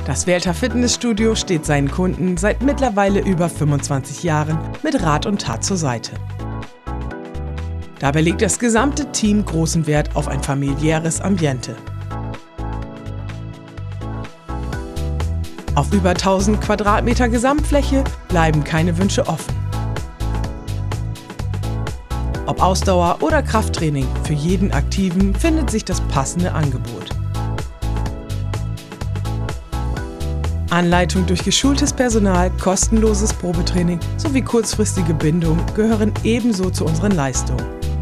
Das Velta Fitnessstudio steht seinen Kunden seit mittlerweile über 25 Jahren mit Rat und Tat zur Seite. Dabei legt das gesamte Team großen Wert auf ein familiäres Ambiente. Auf über 1000 Quadratmeter Gesamtfläche bleiben keine Wünsche offen. Ob Ausdauer oder Krafttraining, für jeden Aktiven findet sich das passende Angebot. Anleitung durch geschultes Personal, kostenloses Probetraining sowie kurzfristige Bindung gehören ebenso zu unseren Leistungen.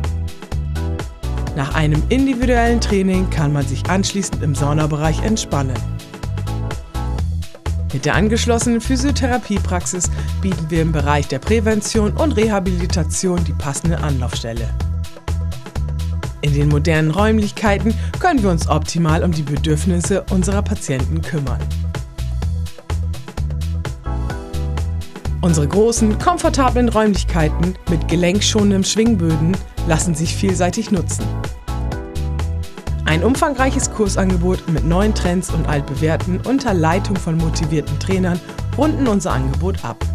Nach einem individuellen Training kann man sich anschließend im Saunabereich entspannen. Mit der angeschlossenen Physiotherapiepraxis bieten wir im Bereich der Prävention und Rehabilitation die passende Anlaufstelle. In den modernen Räumlichkeiten können wir uns optimal um die Bedürfnisse unserer Patienten kümmern. Unsere großen, komfortablen Räumlichkeiten mit gelenkschonenden Schwingböden lassen sich vielseitig nutzen. Ein umfangreiches Kursangebot mit neuen Trends und altbewährten unter Leitung von motivierten Trainern runden unser Angebot ab.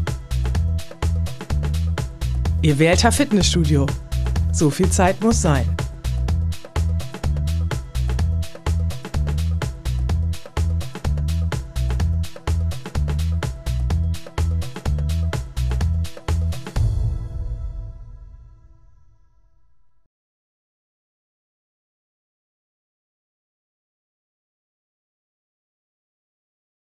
Ihr Velta Fitnessstudio. So viel Zeit muss sein.